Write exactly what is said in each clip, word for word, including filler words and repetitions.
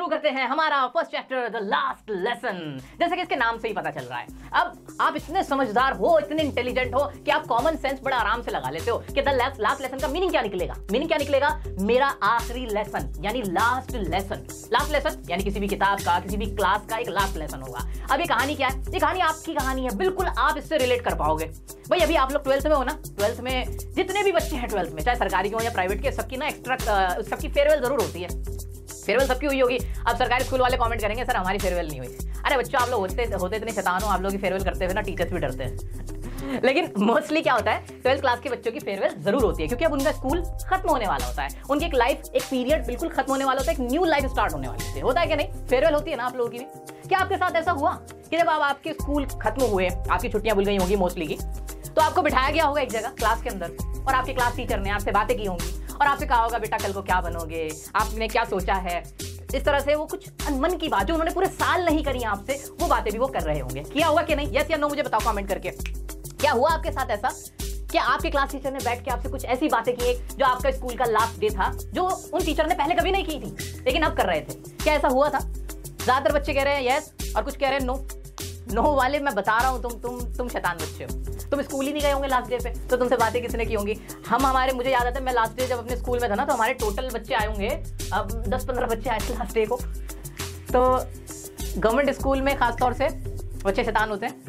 शुरू करते हैं हमारा first chapter the last lesson. जैसे कि इसके नाम से ही पता चल रहा है, अब आप इतने समझदार हो, इतने इंटेलिजेंट हो कि आप कॉमन सेंस बड़ा आराम से लगा लेते हो कि द लास्ट लेसन का मीनिंग क्या निकलेगा। मीनिंग क्या निकलेगा? मेरा आखिरी लेसन, यानी लास्ट लेसन। लास्ट लेसन यानी किसी भी किताब का, किसी भी क्लास का एक लास्ट लेसन होगा। अब ये कहानी क्या है? ये कहानी आपकी कहानी है, बिल्कुल आप इससे रिलेट कर पाओगे। भाई अभी आप लोग ट्वेल्थ में हो ना, ट्वेल्थ में जितने भी बच्चे हैं ट्वेल्थ में, चाहे सरकारी के हो या प्राइवेट के, सबकी ना एक्स्ट्रा सबकी फेयरवेल जरूर होती है। फेयरवेल सबकी हुई होगी। अब सरकारी स्कूल वाले कमेंट करेंगे सर हमारी फेयरवेल नहीं हुई। अरे बच्चों आप लोग होते होते इतने शैतान हो, आप लोग की फेयरवेल करते हुए ना टीचर्स भी डरते हैं। लेकिन मोस्टली क्या होता है, ट्वेल्थ क्लास के बच्चों की फेयरवेल जरूर होती है, क्योंकि अब उनका स्कूल खत्म होने वाला होता है, उनकी एक लाइफ, एक पीरियड बिल्कुल खत्म होने वाला होता है, एक न्यू लाइफ स्टार्ट होने वाली होती है। होता है कि नहीं? फेयरवेल होती है ना आप लोगों की भी। क्या आपके साथ ऐसा हुआ कि जब आप आपके स्कूल खत्म हुए, आपकी छुट्टियां भूल गई होंगी मोस्टली की, तो आपको बिठाया गया होगा एक जगह क्लास के अंदर, और आपके क्लास टीचर ने आपसे बातें की होंगी और आपसे कहा होगा बेटा कल को क्या बनोगे, आपने क्या सोचा है। इस तरह से वो कुछ मन की बात जो उन्होंने पूरे साल नहीं करी आपसे, वो बातें भी वो कर रहे होंगे। किया हुआ कि नहीं? यस या नो मुझे बताओ कमेंट करके। क्या हुआ आपके साथ ऐसा कि आपके क्लास टीचर ने बैठ के आपसे कुछ ऐसी बातें की जो आपका स्कूल का लास्ट डे था, जो उन टीचर ने पहले कभी नहीं की थी लेकिन अब कर रहे थे? क्या ऐसा हुआ था? ज्यादातर बच्चे कह रहे हैं यस और कुछ कह रहे हैं नो। नो वाले मैं बता रहा हूं, तुम तुम तुम शैतान बच्चे हो। तुम स्कूल ही नहीं गए होंगे लास्ट डे पे, तो तुमसे बातें किसने की होंगी? हम हमारे मुझे याद आता है, मैं लास्ट डे जब अपने स्कूल में था ना, तो हमारे टोटल बच्चे आए होंगे, अब दस पंद्रह बच्चे आए थे लास्ट डे को। तो गवर्नमेंट स्कूल में खासतौर से बच्चे शैतान होते हैं।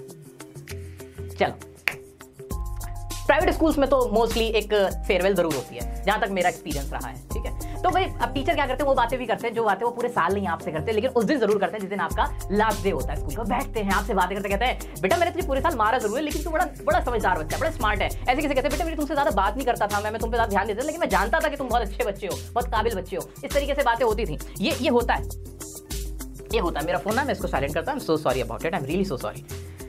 चलो प्राइवेट स्कूल्स में तो मोस्टली एक फेयरवेल जरूर होती है, जहां तक मेरा एक्सपीरियंस रहा है। ठीक है, तो भाई अब टीचर क्या करते हैं, वो बातें भी करते हैं जो बातें वो पूरे साल नहीं आपसे करते, लेकिन उस दिन जरूर करते हैं जिस दिन आपका लास्ट डे होता है स्कूल का। बैठते हैं आपसे बातें करते, कहते हैं बेटा मैंने तुझे पूरे साल मारा जरूर है, लेकिन तू बड़ा बड़ा समझदार बच्चा, बड़ा स्मार्ट है। ऐसे किसी कहते हैं बेटा मेरी तुमसे ज्यादा बात नहीं करता था, मैं तुम पे ज्यादा ध्यान देता, लेकिन मैं जानता था कि तुम बहुत अच्छे बच्चे हो, बहुत काबिल बच्चे हो। इस तरीके से बातें होती थी। ये ये होता है, ये होता है। मेरा फोन ना, मैं इसको साइलेंट करता हूं। So sorry about it, I am really so sorry.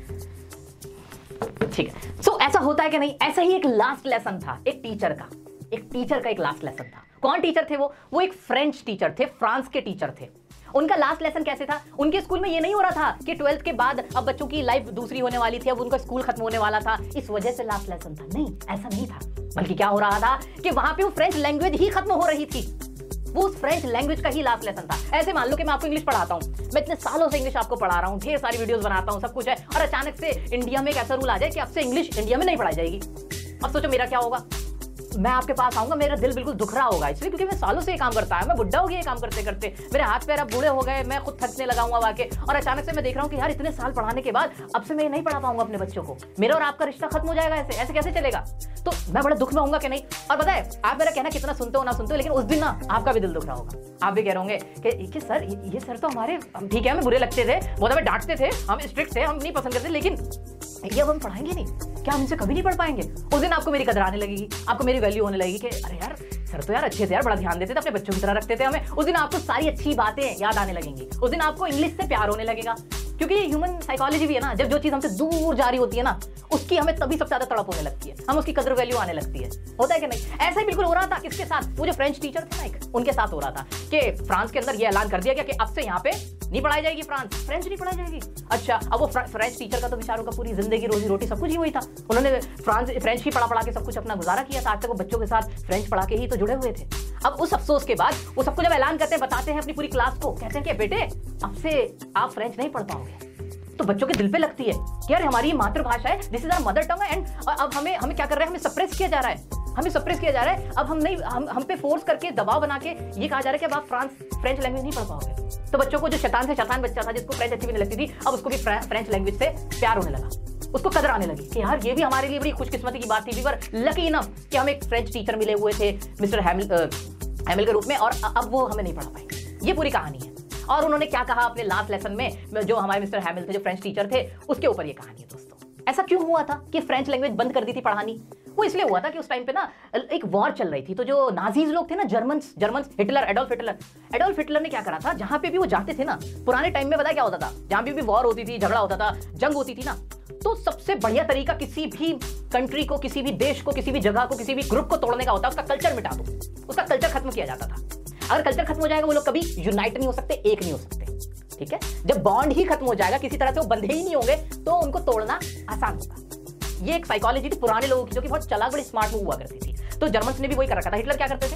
ठीक है, सो so, ऐसा होता है कि नहीं? ऐसा ही एक लास्ट लेसन था एक टीचर का, एक टीचर का एक लास्ट लेसन था। कौन टीचर थे वो? वो एक फ्रेंच टीचर थे, फ्रांस के टीचर थे। उनका लास्ट लेसन कैसे था? उनके स्कूल में ये नहीं हो रहा था कि ट्वेल्थ के बाद अब बच्चों की लाइफ दूसरी होने वाली थी, अब उनका स्कूल खत्म होने वाला था, इस वजह से लास्ट लेसन था। नहीं, ऐसा नहीं था। बल्कि क्या हो रहा था कि वहां पे वो फ्रेंच लैंग्वेज ही खत्म हो रही थी, वो उस फ्रेंच लैंग्वेज का ही लास्ट लेसन था। ऐसे मान लो कि मैं आपको इंग्लिश पढ़ाता हूं, मैं इतने सालों से इंग्लिश आपको पढ़ा रहा हूं, ढेर सारी वीडियोस बनाता हूं, सब कुछ है, और अचानक से इंडिया में एक ऐसा रूल आ जाए कि आपसे इंग्लिश इंडिया में नहीं पढ़ाई जाएगी। अब सोचो मेरा क्या होगा? मैं आपके पास आऊंगा, मेरा दिल बिल्कुल दुख रहा होगा, इसलिए क्योंकि मैं सालों से ये काम करता है, मैं बुढ़ा हो गया ये काम करते करते, मेरे हाथ पैर अब बूढ़े हो गए, मैं खुद थकने लगा हूं आके, और अचानक से मैं देख रहा हूं कि यार इतने साल पढ़ाने के बाद अब से मैं नहीं पढ़ा पाऊंगा अपने बच्चों को, मेरा और आपका रिश्ता खत्म हो जाएगा। ऐसे ऐसे कैसे चलेगा? तो मैं बड़े दुख में होऊंगा कि नहीं? और पता है आप मेरा कहना कितना सुनते हो ना सुनते हो, लेकिन उस दिन ना आपका भी दिल दुख रहा होगा। आप भी कह रहे होंगे कि सर ये सर तो हमारे, ठीक है हमें बुरे लगते थे, बहुत हमें डांटते थे, हम स्ट्रिक्ट थे, हम नहीं पसंद करते, लेकिन ये अब हम पढ़ाएंगे नहीं, क्या हम इनसे कभी नहीं पढ़ पाएंगे? उस दिन आपको मेरी कदर आने लगेगी, आपको मेरी वैल्यू होने लगेगी कि अरे यार सर तो यार अच्छे थे यार, बड़ा ध्यान देते थे, अपने बच्चों की तरह रखते थे हमें। उस दिन आपको सारी अच्छी बातें याद आने लगेंगी, उस दिन आपको इंग्लिश से प्यार होने लगेगा, क्योंकि ये ह्यूमन साइकोलॉजी भी है ना, जब जो चीज हमसे दूर जा रही होती है ना, उसकी हमें तभी सबसे ज्यादा तड़प होने लगती है, हम उसकी कदर वैल्यू आने लगती है। होता है कि नहीं? ऐसा ही बिल्कुल हो रहा था किसके साथ? वो जो फ्रेंच टीचर थे ना एक, उनके साथ हो रहा था कि फ्रांस के अंदर ये ऐलान कर दिया गया कि अब से यहाँ पे नहीं पढ़ाई जाएगी फ्रांस, फ्रेंच नहीं पढ़ाई जाएगी। अच्छा, अब वो फ्रेंच टीचर का तो बेचारों का पूरी जिंदगी रोजी रोटी सब कुछ ही वही था, उन्होंने फ्रांस फ्रेंच ही पढ़ा पढ़ा के सब कुछ अपना गुजारा किया था, आज तक वो बच्चों के साथ फ्रेंच पढ़ा के ही तो जुड़े हुए थे। अब उस अफसोस के बाद वो सबको जब ऐलान करते हैं, बताते हैं अपनी पूरी क्लास को, कहते हैं कि बेटे अब से आप फ्रेंच नहीं पढ़ पाओगे, तो बच्चों के दिल पे लगती है कि यार हमारी मातृभाषा है, this is our mother tongue, and अब हमें हमें क्या कर रहे हैं, हमें सप्रेस किया जा रहा है, हमें सप्रेस किया जा रहा है। अब हम नहीं, हम हम पे फोर्स करके दबाव बना के ये कहा जा रहा है कि अब आप फ्रांस फ्रेंच लैंग्वेज नहीं पढ़ पाओगे। तो बच्चों को, जो शैतान से शैतान बच्चा था जिसको फ्रेंच अच्छी भी नहीं लगती थी, अब उसको भी फ्रेंच लैंग्वेज से प्यार होने लगा, उसको कदर आने लगी कि यार ये भी हमारे लिए बड़ी खुशकिस्मती की बात थी। वी वर लकी इनफ कि हमें एक फ्रेंच टीचर मिले हुए थे मिस्टर हैमिल हैमिल के रूप में, और अब वो हमें नहीं पढ़ा पाएंगे। ये पूरी कहानी है। और उन्होंने क्या कहा अपने लास्ट लेसन में, जो हमारे मिस्टर हैमिल थे, जो फ्रेंच टीचर थे, उसके ऊपर ये कहानी है दोस्तों। ऐसा क्यों हुआ था कि फ्रेंच लैंग्वेज बंद कर दी थी पढ़ानी? वो इसलिए हुआ था कि उस टाइम पे ना एक वॉर चल रही थी, तो जो नाजीज लोग थे ना, Germans Germans Hitler, Adolf Hitler Adolf Hitler ने क्या करा था, जहां पे भी वो जाते थे ना, पुराने टाइम में पता क्या होता था, जहां पे भी वॉर होती थी, झगड़ा होता था, जंग होती थी ना, तो सबसे बढ़िया तरीका किसी भी कंट्री को, किसी भी देश को, किसी भी जगह को, किसी भी ग्रुप को तोड़ने का होता है, उसका कल्चर मिटा दो, उसका कल्चर खत्म किया जाता था। अगर कल्चर खत्म हो जाएगा, वो लोग कभी यूनाइट नहीं हो सकते, एक नहीं हो सकते। ठीक है, जब बॉन्ड ही खत्म हो जाएगा, किसी तरह से वो बंधे ही नहीं होंगे, तो उनको तोड़ना आसान होगा। ये एक साइकोलॉजी थी पुराने लोगों की, जो कि बहुत चालाक, बड़ी स्मार्ट मूव हुआ करती थी। तो जर्मन्स ने भी वही कर रखा था। हिटलर क्या करते थे,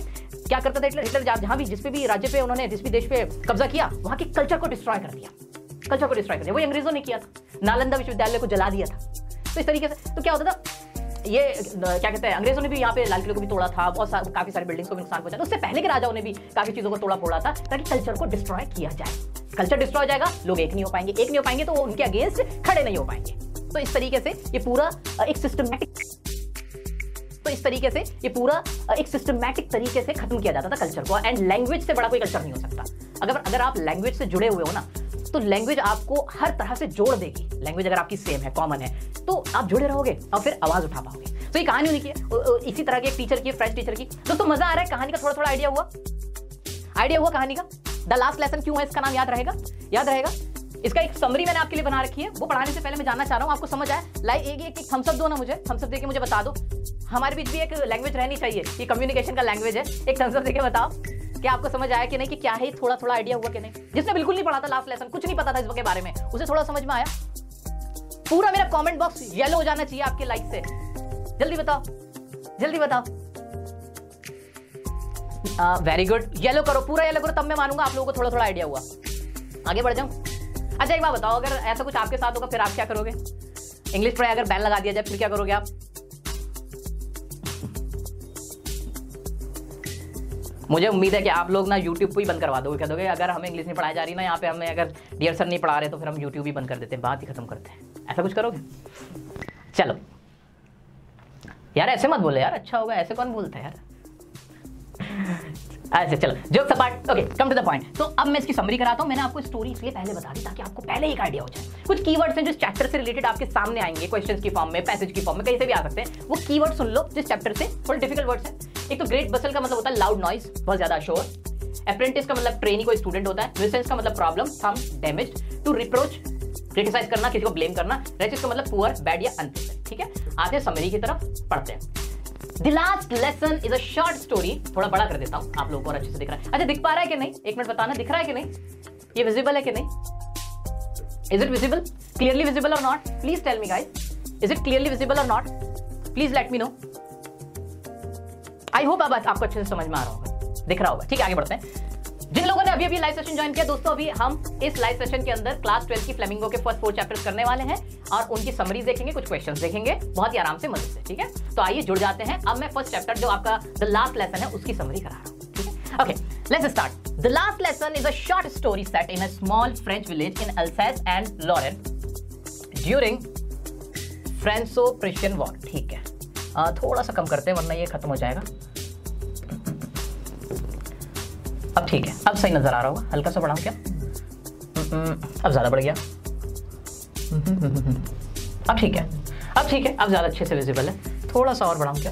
क्या करता था हिटलर? हिटलर जहां भी जिस पे भी राज्य पे उन्होंने जिस भी देश पे कब्जा किया वहां के कल्चर को डिस्ट्रॉय कर दिया, कल्चर को डिस्ट्रॉय कर दिया। वही अंग्रेजों ने किया था, नालंदा विश्वविद्यालय को जला दिया था। तो इस तरीके से तो क्या होता था, ये क्या कहते हैं, अंग्रेजों ने भी यहाँ पे लाल किले को भी तोड़ा था, बहुत सारे काफी सारी बिल्डिंग्स को भी नुकसान पहुंचा। उससे पहले के राजाओं ने भी काफी चीजों को तोड़ा फोड़ा था ताकि कल्चर को डिस्ट्रॉय किया जाए। कल्चर डिस्ट्रॉय हो जाएगा, लोग एक नहीं हो पाएंगे, एक नहीं हो पाएंगे तो उनके अगेंस्ट खड़े नहीं हो पाएंगे। तो इस तरीके से ये पूरा एक सिस्टमैटिक तो इस तरीके से ये पूरा एक सिस्टमैटिक तरीके से खत्म किया जाता था कल्चर को। एंड लैंग्वेज से बड़ा कोई कल्चर नहीं हो सकता। अगर अगर आप लैंग्वेज से जुड़े हुए हो ना, तो लैंग्वेज आपको हर तरह से जोड़ देगी। लैंग्वेज अगर आपकी सेम है, कॉमन है, तो आप जुड़े रहोगे और फिर आवाज उठा पाओगे। तो ये कहानी उन्हीं की है, इसी तरह के एक टीचर की, फ्रेंच टीचर की। दोस्तों मजा आ रहा है कहानी का? थोड़ा थोड़ा आइडिया हुआ आइडिया हुआ कहानी का? द लास्ट लेसन क्यों है, इसका नाम याद रहेगा? याद रहेगा? इसका एक समरी मैंने आपके लिए बना रखी है, वो पढ़ाने से पहले मैं जानना चाह रहा हूं आपको समझ आया? लाइक एक एक थम्स अप दो ना मुझे, थम्स अप देके मुझे बता दो। हमारे बीच भी एक लैंग्वेज रहनी चाहिए, ये कम्युनिकेशन का लैंग्वेज है। एक थम्स अप देके बताओ कि आपको समझ आया कि नहीं, कि क्या है, थोड़ा थोड़ा आइडिया हुआ कि नहीं? जिसने बिल्कुल नहीं पढ़ा था लास्ट लेसन, कुछ नहीं पता था इसके बारे में, उसे थोड़ा समझ में आया? पूरा मेरा कमेंट बॉक्स येलो हो जाना चाहिए आपके लाइक से। जल्दी बताओ, जल्दी बताओ। वेरी गुड, येलो करो, पूरा येलो करो, तब मैं मानूंगा आप लोगों को थोड़ा थोड़ा आइडिया हुआ। आगे बढ़ जाऊं? अच्छा एक बात बताओ, अगर ऐसा कुछ आपके साथ होगा फिर आप क्या करोगे? इंग्लिश पढ़ाई अगर बैन लगा दिया जाए फिर क्या करोगे आप? मुझे उम्मीद है कि आप लोग ना यूट्यूब को ही बंद करवा दोगे, कह दोगे अगर हमें इंग्लिश नहीं पढ़ाई जा रही ना यहाँ पे, हमें अगर डियर सर नहीं पढ़ा रहे तो फिर हम यूट्यूब ही बंद कर देते हैं, बात ही खत्म करते हैं। ऐसा कुछ करोगे? चलो यार ऐसे मत बोले यार, अच्छा होगा, ऐसे कौन बोलता है यार? ऐसे चलो jokes apart, okay come to the point. तो अब मैं इसकी समरी कराता हूं। मैंने आपको स्टोरी इसलिए पहले बता दी ताकि आपको पहले एक आइडिया हो जाए। कुछ कीवर्ड्स हैं जो चैप्टर से रिलेटेड आपके सामने आएंगे, क्वेश्चंस की फॉर्म में, पैसेज की फॉर्म में, कहीं से भी आ सकते हैं। वो कीवर्ड सुन लो जिस चैप्टर से, थोड़े डिफिकल्ट वर्ड्स हैं। एक तो ग्रेट बसल का मतलब होता है लाउड नॉइज, बहुत ज्यादा शोर। अप्रेंटिस का मतलब ट्रेनी कोई स्टूडेंट होता है। न्यूसेंस का मतलब problem, thumb, damage. To reproach, criticise करना, किसी को ब्लेम करना। रेसिस का मतलब पुअर, बैड या अनप्लेजेंट। ठीक है, आते हैं समरी की तरफ, पढ़ते हैं। The last lesson is a short story। थोड़ा बड़ा कर देता हूं आप लोगों को और अच्छे से दिख रहा है। अच्छा दिख पा रहा है कि नहीं? एक मिनट बताना, दिख रहा है कि नहीं? ये विजिबल है कि नहीं? Is it visible? Clearly visible or not? Please tell me guys. Is it clearly visible or not? Please let me know. I hope अब आपको अच्छे से समझ में आ रहा होगा, दिख रहा होगा। ठीक है आगे बढ़ते हैं। जिन लोगों ने अभी अभी लाइव सेशन ज्वाइन किया दोस्तों, अभी हम इस लाइव सेशन के अंदर क्लास ट्वेल्थ की फ्लेमिंगो के फर्स्ट फोर चैप्टर्स करने वाले हैं और उनकी समरीज देखेंगे, कुछ क्वेश्चंस देखेंगे, बहुत ही आराम से मजे से। ठीक है, तो आइए जुड़ जाते हैं। अब मैं फर्स्ट चैप्टर जो आपका द लास्ट लेसन है उसकी समरी करा रहा हूं। ठीक है, okay let's start. The last lesson is a short story set in a small French village in Alsace and Lorraine during Franco Prussian war. ठीक है, आ, थोड़ा सा कम करते हैं वरना ये खत्म हो जाएगा। अब ठीक है, अब सही नजर आ रहा होगा। हल्का सा बढ़ाऊं क्या? अब ज्यादा बढ़ गया। अब ठीक है, अब ठीक है, अब ज्यादा अच्छे से विजिबल है। थोड़ा सा और बढ़ाऊं क्या?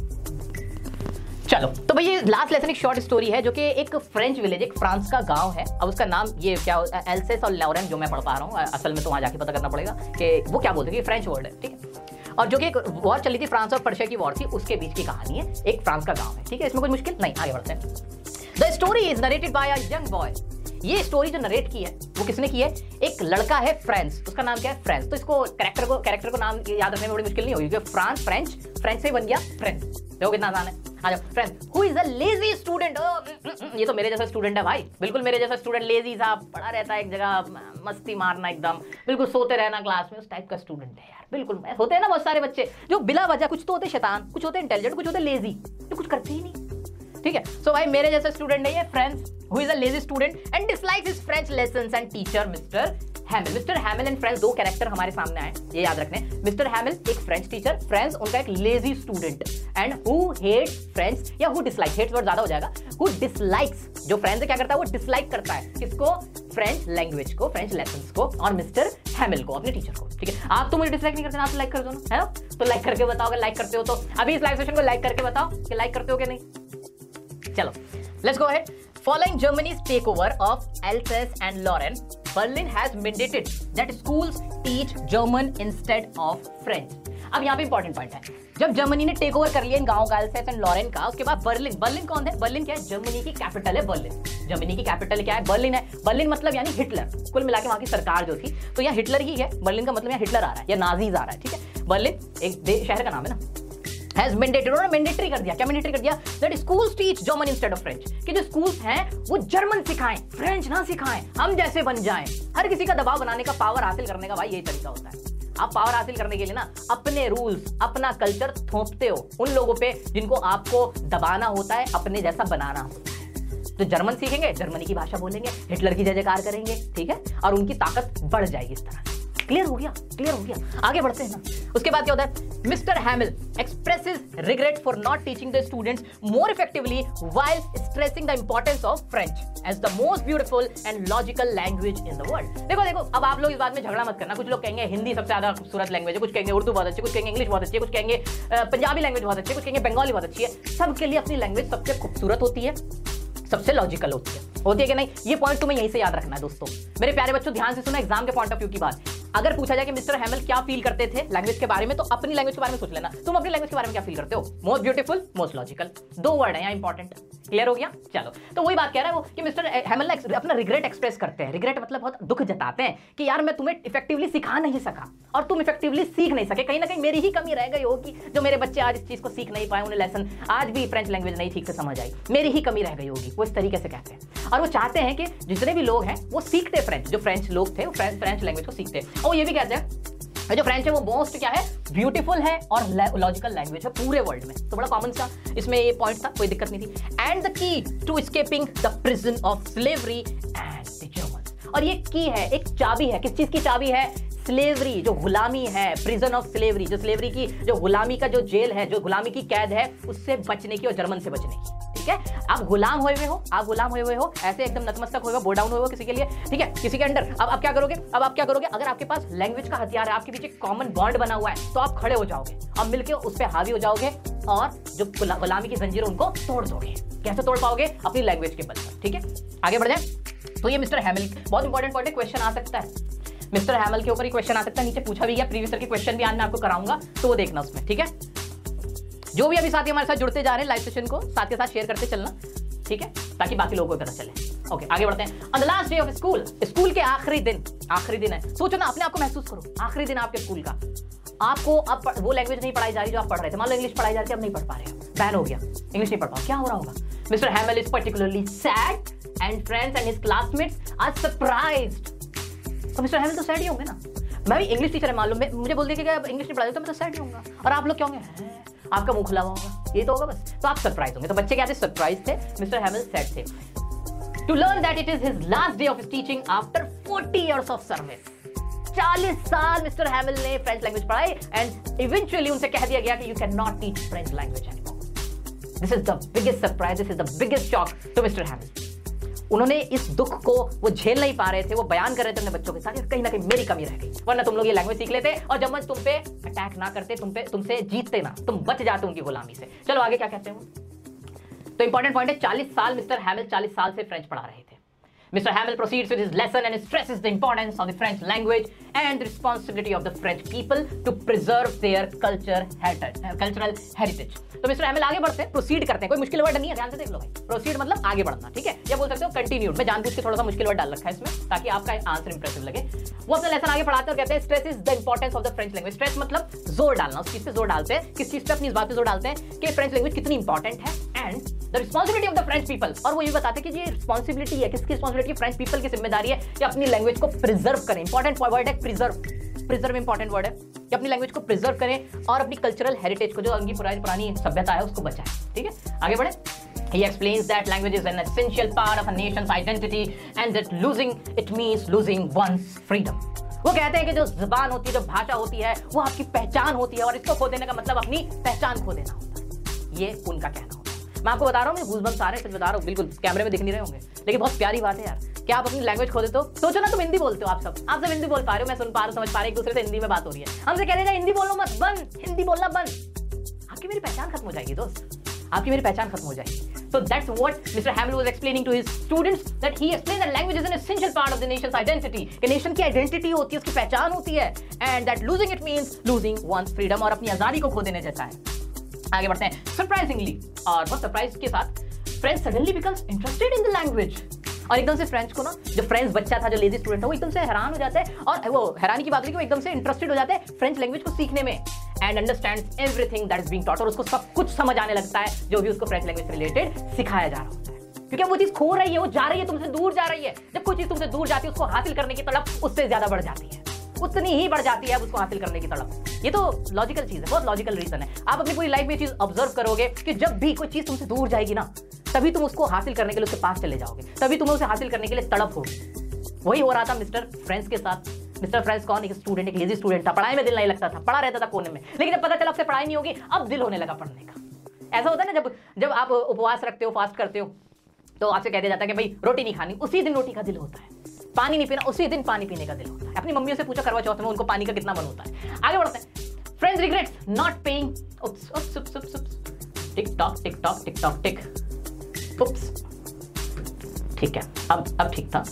चलो तो भाई ये लास्ट लेसन एक शॉर्ट स्टोरी है जो कि एक फ्रेंच विलेज, एक फ्रांस का गांव है। अब उसका नाम ये क्या, एल्सेस और लॉरेन जो मैं पढ़ पा रहा हूँ, असल में तो वहां जाके पता करना पड़ेगा कि वो क्या बोलते हैं। फ्रेंच वर्ड है, ठीक है, और जो कि एक वॉर चली थी, फ्रांस और पर्शिया की वॉर थी, उसके बीच की कहानी है। एक फ्रांस का गांव है, ठीक है, इसमें कोई मुश्किल नहीं। आगे बढ़ते हैं। The story is narrated by a young boy. ये स्टोरी जो नरेट की है वो किसने की है? एक लड़का है फ्रांस, उसका नाम क्या है? फ्रांस। तो इसको कैरेक्टर को कैरेक्टर को नाम याद रखने में बड़ी मुश्किल नहीं होगी क्योंकि फ्रांस फ्रेंच, फ्रेंच से बन गया फ्रेंच। देखो कितना आसान है। आ जाओ। French who is a lazy student. ये तो मेरे जैसा स्टूडेंट है भाई, बिल्कुल मेरे जैसा स्टूडेंट, लेजी सा पड़ा रहता है एक जगह, मस्ती मारना एकदम, बिल्कुल सोते रहना क्लास में, उस टाइप का स्टूडेंट है यार। बिल्कुल होते हैं ना बहुत सारे बच्चे जो बिला वजह, कुछ तो होते शैतान, कुछ होते इंटेलिजेंट, कुछ होते लेजी, तो कुछ करते ही नहीं। ठीक है, सो भाई मेरे जैसा स्टूडेंट नहीं है French, who is a lazy student and dislikes his French lessons and teacher mister Hamel. Mister Hamel and French, दो कैरेक्टर हमारे सामने आए, ये याद रखने। मिस्टर हैमिल एक फ्रेंच टीचर, फ्रेंच उनका एक lazy student, and who hates French या हु डिसलाइक, हेट्स वर्ड ज्यादा हो जाएगा, हु डिसलाइक्स, जो फ्रेंच क्या करता है वो डिसलाइक करता है किसको? फ्रेंच लैंग्वेज को, फ्रेंच लेसन्स को, और मिस्टर हैमिल को, अपने टीचर को। ठीक है, आप तो मुझे डिसलाइक नहीं करते ना, आप तो लाइक कर दो ना, है ना? तो लाइक करके बताओ अगर लाइक करते हो तो। अभी इस लाइव सेशन को लाइक करके बताओ कि लाइक करते हो कि नहीं। चलो let's go ahead. Following Germany's takeover of Alsace and Lorraine, Berlin has mandated that schools teach German instead of French. अब यहाँ पे इंपॉर्टेंट पॉइंट है, जब जर्मनी ने टेक ओवर कर लिया इन गांव का, एल्सेस एंड लॉरेन का, उसके बाद बर्लिन, बर्लिन कौन है? बर्लिन क्या है? जर्मनी की कैपिटल है बर्लिन। जर्मनी की कैपिटल क्या है? बर्लिन है। बर्लिन मतलब यानी हिटलर, कुल मिला के वहां की सरकार जो थी, तो यहाँ हिटलर ही है। बर्लिन का मतलब यहाँ हिटलर आ रहा है या नाजीज आ रहा है। ठीक है, बर्लिन एक शहर का नाम है ना, हैज मैंडेटेड, उन्होंने मैंडेटरी कर दिया। क्या मैंडेटरी कर दिया? That schools teach German instead of French, कि जो स्कूल्स हैं वो जर्मन सिखाएं, फ्रेंच ना सिखाएं, हम जैसे बन जाएं। हर किसी का दबाव बनाने का, पावर हासिल करने का भाई यही तरीका होता है। आप पावर हासिल करने के लिए ना अपने रूल्स, अपना कल्चर थोपते हो उन लोगों पे जिनको आपको दबाना होता है, अपने जैसा बनाना होता है। तो जर्मन सीखेंगे, जर्मनी की भाषा बोलेंगे, हिटलर की जय जयकार करेंगे, ठीक है, और उनकी ताकत बढ़ जाएगी इस तरह। क्लियर हो गया? क्लियर हो गया। आगे बढ़ते हैं ना। उसके बाद क्या होता है? Mister Hamel expresses regret for not teaching the students more effectively while stressing the importance of French as the most beautiful and logical language in the world. देखो देखो, अब आप लोग इस बात में झगड़ा मत करना। कुछ लोग कहेंगे हिंदी सबसे ज्यादा खूबसूरत लैंग्वेज है, कुछ कहेंगे उर्दू बहुत अच्छी, कुछ कहेंगे इंग्लिश बहुत अच्छी है, कुछ कहेंगे पंजाबी लैंग्वेज बहुत अच्छी है, कुछ कहेंगे बंगाली बहुत अच्छी है। सबके लिए अपनी लैंग्वेज सबसे खूबसूरत होती है, सबसे लॉजिकल होती है, होती है कि नहीं? ये पॉइंट तुम्हें यहीं से याद रखना है दोस्तों। मेरे प्यारे बच्चों ध्यान से सुनो एग्जाम के पॉइंट ऑफ व्यू की बात। अगर पूछा जाए कि मिस्टर हैमिल क्या फील करते थे लैंग्वेज के बारे में, तो अपनी लैंग्वेज के बारे में सोच लेना। तुम अपनी लैंग्वेज के बारे में क्या फील करते हो? मोस्ट ब्यूटीफुल, मोस्ट लॉजिकल, दो वर्ड है यहाँ इंपॉर्टेंट। क्लियर हो गया? चलो, तो वही बात कह रहा है वो कि मिस्टर हैमिल ने अपना रिग्रेट एक्सप्रेस करते हैं। रिग्रेट मतलब बहुत दुख जताते हैं कि यार मैं तुम्हें इफेक्टिवली सिखा नहीं सका और तुम इफेक्टिवली सीख नहीं सके। कहीं ना कहीं मेरी ही कमी रह गई होगी, जो मेरे बच्चे आज इस चीज को सीख नहीं पाए, उन्हें लेसन आज भी फ्रेंच लैंग्वेज नहीं ठीक से समझ आई, मेरी ही कमी रह गई होगी। वो इस तरीके से कहते हैं और वो चाहते हैं कि जितने भी लोग हैं वो सीखते फ्रेंच, जो फ्रेंच लोग थे वो फ्रेंच लैंग्वेज को सीखते। और ये भी कहते हैं जो फ्रेंच है वो मोस्ट क्या है? ब्यूटीफुल है और लॉजिकल लैंग्वेज है पूरे वर्ल्ड में। तो बड़ा कॉमन सा इसमें ये पॉइंट था, कोई दिक्कत नहीं थी। And the key to escaping the prison of slavery and the German. और ये की है, एक चाबी है। किस चीज की चाबी है? स्लेवरी, जो गुलामी है, प्रिजन ऑफ स्लेवरी, जो स्लेवरी की, जो गुलामी का जो जेल है, जो गुलामी की कैद है, उससे बचने की और जर्मन से बचने की। ठीक है, आप गुलाम हुए हुए हो, आप गुलाम हुए हुए हो, ऐसे एकदम नतमस्तक हुए हो, बो डाउन हुए हो किसी के लिए, ठीक है, किसी के अंडर। अब आप क्या करोगे? अब आप क्या करोगे? अगर आपके पास लैंग्वेज का हथियार है, आपके पीछे कॉमन बॉन्ड बना हुआ है, तो आप खड़े हो जाओगे और मिलकर उस पर हावी हो जाओगे और जो गुलामी की जंजीर उनको तोड़ दोगे। कैसे तोड़ पाओगे? अपनी लैंग्वेज के बल पर। ठीक है, आगे बढ़ जाए। तो ये मिस्टर हैमिल, बहुत इंपॉर्टेंट पॉइंट है, क्वेश्चन आ सकता है मिस्टर हैमिल के ऊपर ही क्वेश्चन आ सकता है। नीचे पूछा भी गया, प्रीवियस ईयर के क्वेश्चन भी आज मैं आपको कराऊंगा, तो वो देखना उसमें। ठीक है, जो भी अभी साथी हमारे साथ जुड़ते जा रहे हैं लाइव सेशन को साथ के साथ शेयर करते चलना, ठीक है, ताकि बाकी लोगों को पता चले। ओके, आगे बढ़ते हैं। On the last day of school, school के आखिरी दिन, आखिरी दिन है, सोचो ना, अपने आप को महसूस करो, आखिरी दिन आपके स्कूल का, आपको अब वो लैंग्वेज नहीं पढ़ाई जा रही जो आप पढ़ रहे थे। मान लो इंग्लिश पढ़ाई जा रही थी, अब नहीं पढ़ पा रहे हो, बैन हो गया, इंग्लिश नहीं पढ़ पाओ, क्या हो रहा होगा? Mister Hamel is particularly sad and friends and his classmates are surprised. तो मिस्टर हैमिल तो सैड ही होंगे ना। मैं भी इंग्लिश टीचर है, मालूम, मुझे बोल दिया कि इंग्लिश नहीं पढ़ाई तो मैं तो सैड ही होऊंगा, और आप लोग क्या होंगे? आपका मुंह खुला हुआ होगा, ये तो होगा बस। तो आप सरप्राइज होंगे। तो बच्चे क्या थे? सरप्राइज थे। मिस्टर हैमिल सैड थे। To learn that it is his last day of teaching after forty years of service. चालीस साल मिस्टर हैमिल ने फ्रेंच लैंग्वेज पढ़ाई एंड इवेंचुअली उनसे कह दिया गया कि you can not teach French language anymore. This is the biggest surprise, this is the biggest shock to mister Hamel. उन्होंने इस दुख को वो झेल नहीं पा रहे थे, वो बयान कर रहे थे अपने बच्चों के साथ, कहीं ना कहीं मेरी कमी रह गई, वरना तुम लोग ये लैंग्वेज सीख लेते और जब तुम पे अटैक ना करते, तुम पे तुमसे जीतते ना, तुम बच जाते उनकी गुलामी से। चलो आगे क्या कहते हैं। तो इंपॉर्टेंट पॉइंट है, चालीस साल मिस्टर हैमिल चालीस साल से फ्रेंच पढ़ा रहे थे। Mister Hamel proceeds with his lesson and stresses the importance of the French language and the responsibility of the French people to preserve their culture, heritage, uh, cultural heritage. तो mister Hamel आगे बढ़ते हैं, proceed करते हैं। कोई मुश्किल word नहीं है, ध्यान से देख लो भाई। प्रोसीड मतलब आगे बढ़ना, ठीक है, या बोल सकते हो कंटिन्यूड। मैं जानबूझ के थोड़ा सा मुश्किल वर्ड डाल रखा है इसमें ताकि आपका आंसर इंप्रेसिव लगे। वो अपना लेसन आगे पढ़ाते और कहते हैं stress is the importance of the French language. Stress मतलब जोर डालना, उस चीज पे जोर डालते हैं, किस चीज पे? अपनी इस बात पे जोर डालते हैं कि फ्रेंच लैंग्वेज कितनी इंपॉर्टेंट है and the responsibility of the French people. और वो ये बताते हैं कि ये रिस्पांसिबिलिटी है, किसकी रिस्पांसिबिलिटी? फ्रेंच पीपल की जिम्मेदारी है कि अपनी लैंग्वेज को प्रिजर्व करें। इंपॉर्टेंट वर्ड है प्रिजर्व, प्रिजर्व इंपॉर्टेंट वर्ड है कि अपनी लैंग्वेज को प्रिजर्व करें और अपनी कल्चरल हेरिटेज को, जो उनकी पुरानी पुरानी सभ्यता है, उसको बचाएं। ठीक है, आगे बढ़े। He explains that language is an essential part of a nation's identity and that losing it means losing one's freedom. वो कहते हैं कि जो जुबान होती है, जो भाषा होती है, वो आपकी पहचान होती है और इसको खो देने का मतलब अपनी पहचान खो देना होता है। ये उनका कहना होता है। मैं आपको बता रहा हूँ, मैं गूज़बम्स आ रहे हैं, सच बता रहा हूँ, बिल्कुल कैमरे में दिख नहीं रहे होंगे, लेकिन बहुत प्यारी बात है यार। क्या आप अपनी लैंग्वेज खो देते हो? सोचो ना, तुम हिंदी बोलते हो, आप सब आप सब हिंदी बोल पा रहे हो, मैं सुन पा रहा हूँ, समझ पा रहे, एक दूसरे से हिंदी में बात हो रही है, हमसे कह देगा हिंदी बोलो मत, बंद, हिंदी बोलना बंद। आपकी मेरी पहचान खत्म हो जाएगी दोस्त, आपकी मेरी पहचान खत्म हो जाएगी। So that's what Mister Hamel was explaining to his students, that he explained that language is an essential part of the nation's identity. कि nation की identity होती है, उसकी पहचान होती है, and that losing it means losing one's freedom, और अपनी आजादी को खो देने जैसा है। आगे बढ़ते हैं। Surprisingly, और बहुत सरप्राइज के साथ, French suddenly becomes interested in the language. और एकदम से फ्रेंच को ना, जो फ्रेंच बच्चा था, जो लेजी स्टूडेंट था, वो एकदम से हैरान हो जाता है, और वो हैरानी की बात है कि वो एकदम से इंटरेस्टेड हो जाता है फ्रेंच लैंग्वेज को सीखने में। And understands everything that is being taught, और उसको सब कुछ समझ आने लगता है जो भी उसको फ्रेंच लैंग्वेज से रिलेटेड सिखाया जा रहा होता है, क्योंकि वो चीज खो रही है, वो जा रही है, तुमसे दूर जा रही है। जब कोई चीज तुमसे दूर जाती है उसको हासिल करने की तड़प उससे ज्यादा बढ़ जाती है, उतनी ही बढ़ जाती है उसको हासिल करने की तड़प। ये तो लॉजिकल चीज है, बहुत लॉजिकल रीजन है। आप अपनी पूरी लाइफ में चीज ऑब्जर्व करोगे कि जब भी कोई चीज तुमसे दूर जाएगी ना, तभी तुम उसको हासिल करने के लिए उसके पास चले जाओगे, तभी तुम्हें उसे हासिल करने के लिए तड़प होगी। वही हो रहा था मिस्टर फ्रेंच के साथ। मिस्टर फ्रेंच कौन? एक स्टूडेंट, एक लेजी स्टूडेंट था, पढ़ाई में दिल नहीं लगता था, पढ़ा रहता था कोने में, लेकिन जब पता चला आपसे पढ़ाई नहीं होगी, अब दिल होने लगा पढ़ने का। ऐसा होता है ना, जब जब आप उपवास रखते हो, फास्ट करते हो, तो आपसे कह दिया जाता है कि भाई रोटी नहीं खानी, उसी दिन रोटी का दिल होता है। पानी नहीं पीना, उसी दिन पानी पीने का दिल होता है। अपनी मम्मियों से पूछा करवा चौथ में उनको पानी का कितना मन होता है। आगे बढ़ते हैं। Friends regrets not paying, oops oops oops oops oops, tick tock tick tock tick tock tick, oops, ठीक है, अब अब ठीक था।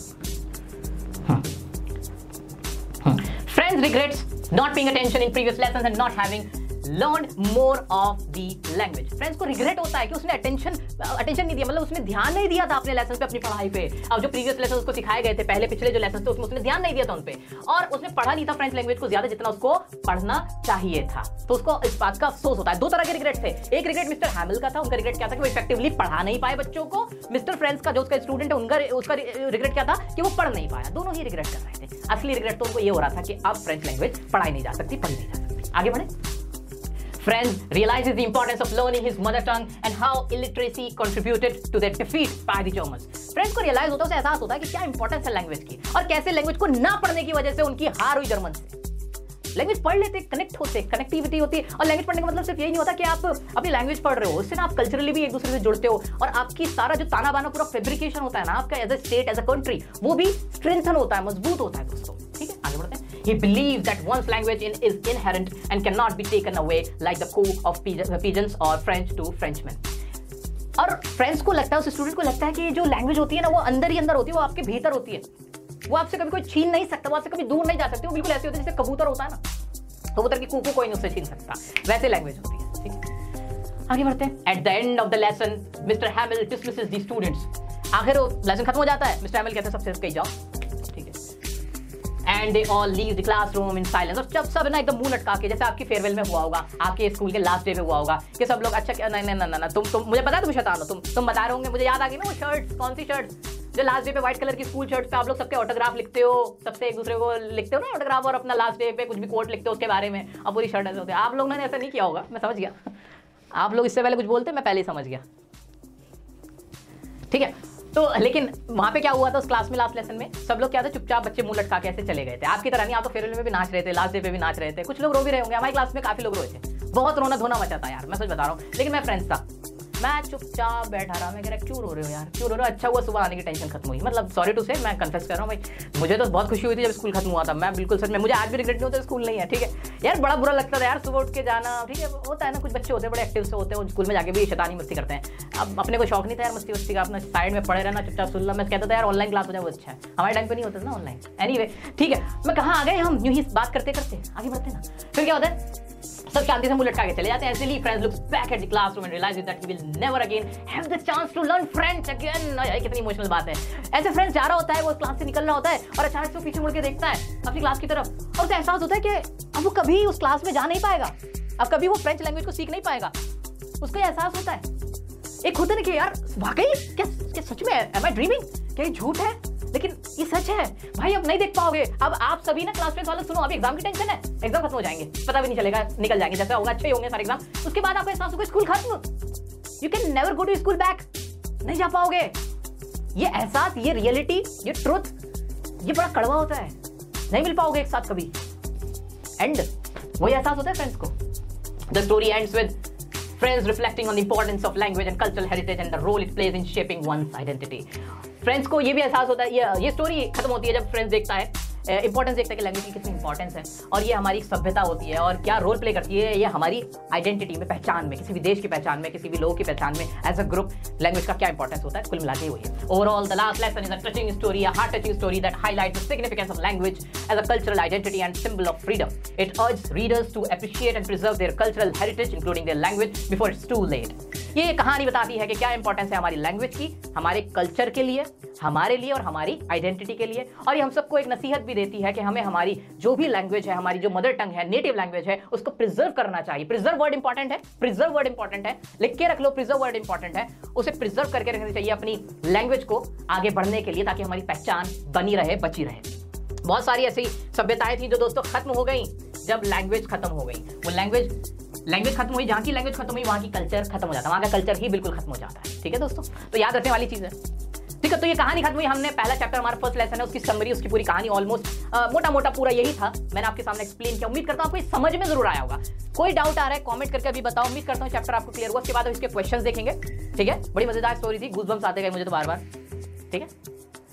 Friends regrets not paying attention in previous lessons and not having learned more of the language. Friends को regret होता है कि उसने attention attention नहीं दिया, मतलब उसने ध्यान नहीं दिया था अपने लेसन पे, अपनी पढ़ाई पे। अब जो previous lessons उसको सिखाए गए थे, पहले पिछले जो लेसन थे उसमें उसने ध्यान नहीं दिया था उन पे, और उसने पढ़ा नहीं था फ्रेंच लैंग्वेज को ज्यादा जितना उसको पढ़ना चाहिए था। तो उसको इस बात का अफसोस होता है। दो तरह के रिग्रेट थे। एक रिग्रेट मिस्टर हैमिल का था, उनका रिग्रेट क्या था कि वो इफेक्टिवली पढ़ा नहीं पाए बच्चों को। मिस्टर फ्रेंच का जो उसका स्टूडेंट है, उनका उसका रिग्रेट क्या था कि वो पढ़ नहीं पाया। दोनों ही रिग्रेट कर रहे थे। असली रिग्रेट तो उनको ये हो रहा था कि अब फ्रेंच लैंग्वेज पढ़ाई नहीं जा सकती, पढ़ी नहीं जा सकती। आगे बढ़े। Friends realizes the importance of learning his mother tongue and how illiteracy contributed to their defeat by the Germans. Friends को रियलाइज होता है, उसे एहसास होता है कि क्या इंपॉर्टेंस है लैंग्वेज की, और कैसे लैंग्वेज को ना पढ़ने की वजह से उनकी हार हुई जर्मन से। लैंग्वेज पढ़ लेते, कनेक्ट होते, कनेक्टिविटी होती है। और लैंग्वेज पढ़ने का मतलब सिर्फ यही नहीं होता कि आप अपनी लैंग्वेज पढ़ रहे हो, उससे ना आप कल्चरली भी एक दूसरे से जुड़ते हो, और आपकी सारा जो ताना बाना पूरा फैब्रिकेशन होता है ना आपका as a state, as a country, वो भी स्ट्रेंथन होता है, मजबूत होता है दोस्तों। ठीक है, आगे बढ़ते हैं। He believes that one's language in, is inherent and cannot be taken away like the coup of pigeons or French to Frenchmen. और फ्रेंच को लगता है, उस स्टूडेंट को लगता है कि जो लैंग्वेज होती है ना, वो अंदर ही अंदर होती है, वो आपके भीतर होती है, वो आपसे कभी कोई छीन नहीं सकता, वो आपसे कभी दूर नहीं जा सकती। वो बिल्कुल ऐसी होती है जैसे कबूतर होता है ना, कबूतर की कूकू कोई नहीं उससे छीन सकता, वैसे लैंग्वेज होती है। ठीक है, आगे बढ़ते हैं। At the end of the lesson, Mister Hamill dismisses the students. आखिर लेसन खत्म हो जाता है, मिस्टर हैमिल कहते हैं सबसे कहीं जाओ, and they all leave the classroom in silence. और जब सब ना एकदम मुंह लटका के, जैसे आपकी फेयरवेल में हुआ होगा, आपके स्कूल के लास्ट डे पे हुआ होगा, कि सब लोग अच्छा नहीं नहीं नहीं तुम तुम मुझे पता है तुम शैतान हो, तुम तुम बता रहे होंगे, मुझे याद आ गई ना वो शर्ट्स, कौन सी शर्ट्स जो लास्ट डे पे व्हाइट कलर की स्कूल शर्ट्स पे आप लोग सबके ऑटोग्राफ लिखते हो, सबसे एक दूसरे को लिखते हो ना ऑटोग्राफ, और अपना लास्ट डे पे कुछ भी कोट लिखते हो उसके बारे में, अब पूरी शर्ट ऐसे होती है। आप लोगों ने ऐसा नहीं किया होगा, मैं समझ गया। आप लोग इससे पहले कुछ बोलते, मैं पहले ही समझ गया। ठीक है, तो लेकिन वहां पे क्या हुआ था उस क्लास में, लास्ट लेसन में सब लोग क्या था, चुपचाप बच्चे मुंह लटका के ऐसे चले गए थे। आपकी तरह नहीं, आप तो फेयरवेल में भी नाच रहे थे, लास्ट डे पे भी नाच रहे थे, कुछ लोग रो भी रहे होंगे। हमारी क्लास में काफी लोग रोए थे, बहुत रोना धोना मचा था यार, मैं सच बता रहा हूँ। लेकिन मैं फ्रेंड्स था, मैं चुपचाप बैठा रहा। मैं कह रहा क्यों रो रहे हो यार, क्यों रो रहे हो? अच्छा हुआ सुबह आने की टेंशन खत्म हुई। मतलब सॉरी टू से, मैं कन्फेस कर रहा हूँ भाई, मुझे तो बहुत खुशी हुई थी जब स्कूल खत्म हुआ था। मैं बिल्कुल सच में, मुझे आज भी रिग्रेट नहीं होता स्कूल नहीं है। ठीक है यार, बड़ा बुरा लगता था यार सुबह उठ के जाना। ठीक है, होता है ना, कुछ बच्चे होते हैं बड़े एक्टिव से होते हैं, स्कूल में जाके भी शैतानी मस्ती करते हैं। अब अपने को शौक नहीं था यार मस्ती वस्ती का, अपना साइड में पड़े रहना, चुपचाप सुन ला। मैं कहता था यार ऑनलाइन क्लास हो जाए वो अच्छा है, हमारे टाइम पे नहीं होता था ना ऑनलाइन। एनीवे ठीक है, मैं कहाँ आ गए हम, यूं ही बात करते करते आगे बढ़ते ना। फिर क्या होता है, सब शांति से मुंह लटका के चले जाते हैं। Easily, friends looks back at the classroom and realizes that he will never again have the chance to learn French again. कितनी इमोशनल बात है। ऐसे फ्रेंड्स जा रहा होता है, वो क्लास से निकल रहा होता है, और अचानक से वो पीछे मुड़ के देखता है अपनी क्लास की तरफ, और उसे एहसास होता है कि अब वो कभी उस क्लास में जा नहीं पाएगा, अब कभी वो फ्रेंच लैंग्वेज को सीख नहीं पाएगा। उसको एहसास होता है, एक होता है ना कि यार वाकई क्या, क्या सच में am I dreaming? क्या ये झूठ है? लेकिन ये सच है भाई, अब नहीं देख पाओगे। अब आप सभी ना क्लास टेंथ वाले सुनो, अभी एग्जाम की टेंशन है, एग्जाम खत्म हो जाएंगे, पता भी नहीं चलेगा, निकल जाएंगे, जैसा होगा अच्छे ही होंगे सारे एग्जाम। उसके बाद आपको एहसास होगा स्कूल खत्म, you can never go to school back, नहीं जा पाओगे। ये एहसास, ये रियलिटी, ये ट्रुथ, ये बड़ा कड़वा होता है, नहीं मिल पाओगे एक साथ कभी। एंड वही एहसास होता है फ्रेंड्स को। The story ends with friends reflecting on the importance of language and cultural heritage and the role it plays in shaping one's identity. Friends को ये भी एहसास होता है, ये ये स्टोरी खत्म होती है जब फ्रेंड्स देखता है, इंपॉर्टेंस देखता है कि लैंग्वेज की कितनी इंपॉर्टेंस है, और ये हमारी सभ्यता होती है, और क्या रोल प्ले करती है ये हमारी आइडेंटिटी में, पहचान में, किसी भी देश की पहचान में, किसी भी लोगों की पहचान में, एज अ ग्रुप लैंग्वेज का क्या इंपॉर्टेंस होता है। कुल मिला के वही है। Overall the last lesson is a touching story, a heart touching story that highlights the significance of language as a cultural identity and symbol of freedom. It urges readers to appreciate and preserve their cultural heritage, including their language, before it's too late. ये कहानी बताती है कि क्या importance है हमारी language की, हमारे कल्चर के लिए, हमारे लिए और हमारी आइडेंटिटी के लिए। और ये हम सबको एक नसीहत भी देती है कि हमें हमारी जो भी लैंग्वेज है, हमारी जो मदर टंग है, नेटिव लैंग्वेज है, उसको प्रिजर्व करना चाहिए। प्रिजर्व वर्ड इंपॉर्टेंट है, प्रिजर्व वर्ड इंपॉर्टेंट है, लिख के रख लो, प्रिजर्व वर्ड इंपॉर्टेंट है। उसे प्रिजर्व करके रखना चाहिए अपनी लैंग्वेज को आगे बढ़ने के लिए, ताकि हमारी पहचान बनी रहे, बची रहे। बहुत सारी ऐसी सभ्यताएं थी जो दोस्तों खत्म हो गई जब लैंग्वेज खत्म हो गई। वो लैंग्वेज लैंग्वेज खत्म हुई, जहाँ की लैंग्वेज खत्म हुई वहाँ की कल्चर खत्म हो जाता है, वहाँ का कल्चर ही बिल्कुल खत्म हो जाता है। ठीक है दोस्तों, तो याद रखने वाली चीज है। ठीक है, तो ये कहानी खत्म हुई, हमने पहला चैप्टर, हमारा फर्स्ट लेसन है, उसकी समरी, उसकी पूरी कहानी ऑलमोस्ट मोटा मोटा पूरा यही था, मैंने आपके सामने एक्सप्लेन किया। उम्मीद करता हूँ आपको समझ में जरूर आया होगा। कोई डाउट आ रहा है कमेंट करके अभी बताओ। उम्मीद करता हूँ चैप्टर आपको क्लियर हुआ। उसके बाद इसके क्वेश्चंस देखेंगे। ठीक है, बड़ी मजेदार स्टोरी थी, गूज़बम्स आते गए मुझे तो बार बार। ठीक है,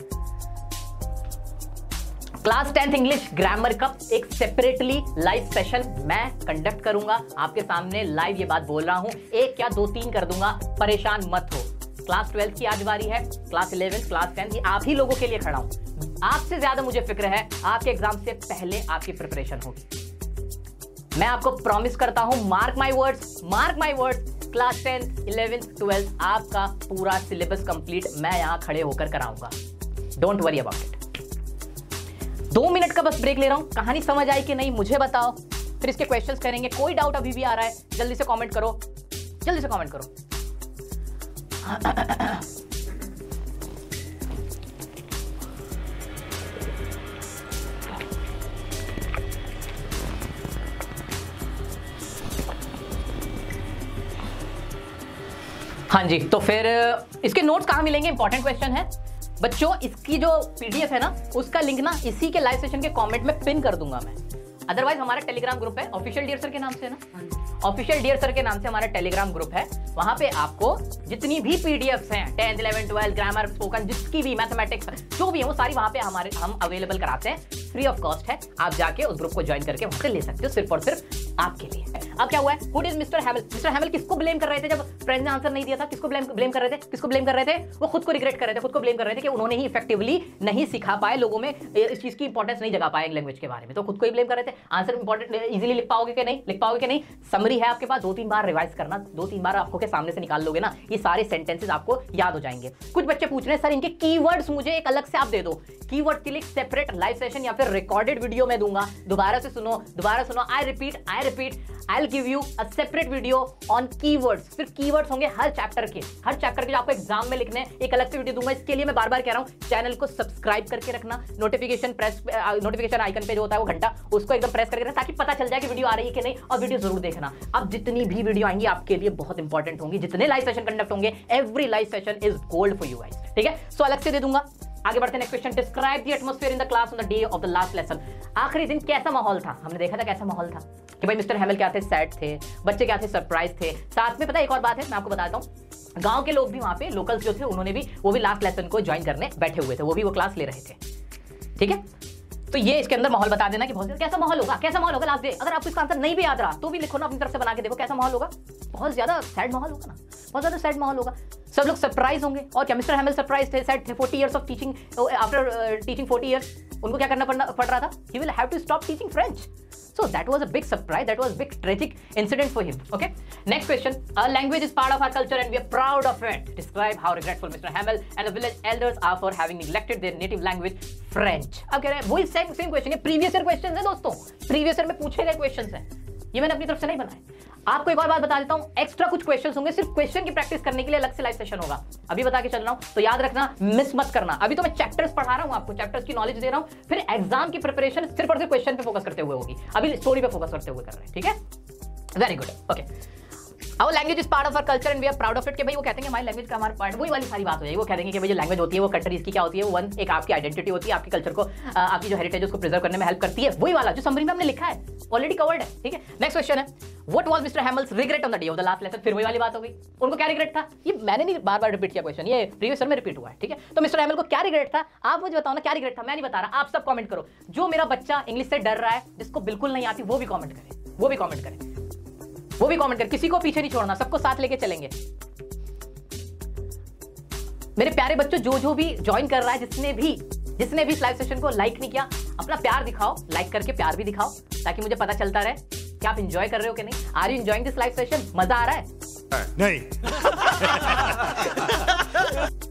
क्लास टेंथ इंग्लिश ग्रामर का एक सेपरेटली लाइव सेशन मैं कंडक्ट करूंगा आपके सामने। लाइव ये बात बोल रहा हूं, एक या दो तीन कर दूंगा, परेशान मत हो। क्लास ट्वेल्थ की आज बारी है, क्लास इलेवेंथ, क्लास टेंथ, ये आप ही लोगों के लिए खड़ा हूं। आपसे ज्यादा मुझे फिक्र है आपके एग्जाम से पहले आपकी प्रिपरेशन होगी। मैं आपको प्रॉमिस करता हूं, mark my words, mark my words, class tenth, eleventh, twelfth आपका पूरा सिलेबस कंप्लीट मैं यहां खड़े होकर कराऊंगा। Don't worry about it. दो मिनट का बस ब्रेक ले रहा हूं। कहानी समझ आई कि नहीं मुझे बताओ, फिर इसके क्वेश्चंस करेंगे। कोई डाउट अभी भी आ रहा है जल्दी से कमेंट करो, जल्दी से कमेंट करो। हाँ जी, तो फिर इसके नोट्स कहां मिलेंगे, इंपॉर्टेंट क्वेश्चन है बच्चों। इसकी जो पीडीएफ है ना, उसका लिंक ना इसी के लाइव सेशन के कमेंट में पिन कर दूंगा मैं। अदरवाइज हमारा टेलीग्राम ग्रुप है, ऑफिशियल डियर सर के नाम से ना, ऑफिशियल डियर सर के नाम से हमारा टेलीग्राम ग्रुप है। वहां पे आपको जितनी भी पीडीएफ्स हैं, tenth, eleventh, twelfth, grammar, spoken, जिसकी भी मैथमेटिक्स जो भी है वो सारी वहां पे हमारे हम अवेलेबल कराते हैं, फ्री ऑफ कॉस्ट है। आप जाके उस ग्रुप को ज्वाइन करके वहां से ले सकते हो, सिर्फ और सिर्फ आपके लिए। अब क्या हुआ है, who is mister Hamel? Mister Hamel किसको ब्लेम कर रहे थे जब फ्रेंड ने आंसर नहीं दिया था? किसको ब्लेम ब्लेम कर रहे थे? किसको ब्लेम कर रहे थे? वो खुद को रिग्रेट कर रहे थे, खुद को ब्लेम कर रहे थे कि उन्होंने ही इफेक्टिवली नहीं सिखा पाए, लोगों में इस चीज की इंपॉर्टेंस नहीं जगा पाए लैंग्वेज के बारे में, तो खुद को ही ब्लेम कर रहे थे। आंसर इंपॉर्टेंट इजीली लिख पाओगे कि नहीं? लिख पाओगे कि नहीं? समरी है आपके पास, दो तीन बार रिवाइज करना, दो तीन बार आपको के सामने से निकाल लोगे ना, ये सारे सेंटेंसेस आपको याद हो जाएंगे। कुछ बच्चे पूछ रहे हैं सर इनके कीवर्ड्स मुझे एक अलग से आप दे दो। कीवर्ड के लिए सेपरेट लाइव सेशन या फिर रिकॉर्डेड वीडियो में दूंगा, दोबारा से सुनो, दोबारा सुनो। I repeat I repeat I will give you a separate video on keywords. सिर्फ कीवर्ड्स होंगे हर चैप्टर के, हर चैप्टर के जो आपको एग्जाम में लिखने, एक अलग से वीडियो दूंगा। इसके लिए मैं बार बार कह रहा हूं, चैनल को सब्सक्राइब करके रखना, नोटिफिकेशन प्रेस नोटिफिकेशन आइकन पे जो होता है वो घंटा, उसको एकदम प्रेस करके रखना ताकि पता चल जाए कि वीडियो आ रही है कि नहीं, और वीडियो जरूर देखना। अब जितनी भी वीडियो आएंगी आपके लिए बहुत इंपॉर्टेंट होंगी, जितने लाइव सेशन कंडक्ट होंगे, every live session is gold for you guys. ठीक है, सो अलग से दे दूंगा। आगे बढ़ते हैं, next question. Describe the atmosphere in the class on the day of the last lesson. आखिरी दिन कैसा माहौल था? हमने देखा था कैसा माहौल था कि भाई मिस्टर हैमिल क्या थे, सैड थे, बच्चे क्या थे, सरप्राइज थे। साथ में पता है एक और बात है, मैं आपको बताता हूँ, गांव के लोग भी वहां पे लोकल्स जो थे उन्होंने भी वो भी लास्ट लेसन को ज्वाइन करने बैठे हुए थे, वो भी वो क्लास ले रहे थे। ठीक है, तो ये इसके अंदर माहौल बता देना कि बहुत कैसा माहौल होगा, कैसा माहौल होगा लास्ट डे। अगर आपको इसका आंसर नहीं भी याद रहा तो भी लिखो ना, अपनी तरफ से बना के देखो कैसा माहौल होगा। बहुत ज्यादा सैड माहौल होगा ना, बहुत ज्यादा सैड माहौल होगा, सब लोग सरप्राइज होंगे। और क्या मिस्टर हैमिल सरप्राइज थे, सैड थे। Forty years of teaching, after teaching forty years उनको क्या करना पड़ना पड़ रहा था? He will have to stop teaching French. So that was a big surprise. That was a big tragic incident for him. Okay. Next question. Our language is part of our culture and we are proud of it. Describe how regretful Mister Hamel and the village elders are for having neglected their native language, French. अब कह रहे हैं वही same same question है, previous year question है दोस्तों, previous year में पूछे गए क्वेश्चन है, ये मैंने अपनी तरफ से नहीं बनाए। आपको एक और बात बता देता हूं, एक्स्ट्रा कुछ क्वेश्चंस होंगे, सिर्फ क्वेश्चन की प्रैक्टिस करने के लिए अलग से लाइव सेशन होगा, अभी बता के चल रहा हूं, तो याद रखना, मिस मत करना। अभी तो मैं चैप्टर्स पढ़ा रहा हूं आपको, चैप्टर्स की नॉलेज दे रहा हूं, फिर एग्जाम की प्रिपरेशन सिर्फ और सिर्फ क्वेश्चन पे फोकस करते हुए होगी, अभी स्टोरी पे फोकस करते हुए कर रहे हैं। ठीक है, very good. Okay, Our language is part of our culture and we are proud of it। कि भाई वो कहते हैं हमारी लैंग्वेज का हमारा पार्ट, वही वाली सारी बात हो जाएगी। वो कह देंगे कि भाई जो लैंग्वेज होती है वो कंट्रीज की क्या होती है, वो वन एक आपकी आइडेंटिटी होती है, आपके कल्चर को, आपकी जो हेरिटेज उसको प्रिजर्व करने में हेल्प करती है, वही वाला जो समरी में हमने लिखा है, ऑलरेडी कवर्ड है। ठीक है, नेक्स्ट क्वेश्चन है, what was Mr Hamel's regret on the day of the last lesson. फिर वही वाली बात हो गई, उनको क्या रिग्रेट था? ये मैंने नहीं बार बार रिपीट किया क्वेश्चन, ये प्रीवियस ईयर में रिपीट हुआ है। ठीक है, तो मिस्टर हैमिल को क्या रिग्रेट था, आप मुझे बताओ ना, क्या रिग्रेट था? मैं नहीं बता रहा, आप सब कमेंट करो। जो मेरा बच्चा इंग्लिश से डर रहा है, जिसको बिल्कुल नहीं आती, वो भी कमेंट करे, वो भी कमेंट करे, वो भी कमेंट कर, किसी को पीछे नहीं छोड़ना, सबको साथ लेके चलेंगे। मेरे प्यारे बच्चों, जो जो भी ज्वाइन कर रहा है, जिसने भी जिसने भी इस लाइव सेशन को लाइक नहीं किया, अपना प्यार दिखाओ, लाइक करके प्यार भी दिखाओ, ताकि मुझे पता चलता रहे कि आप एंजॉय कर रहे हो कि नहीं। Are you enjoying this live session? मजा आ रहा है? नहीं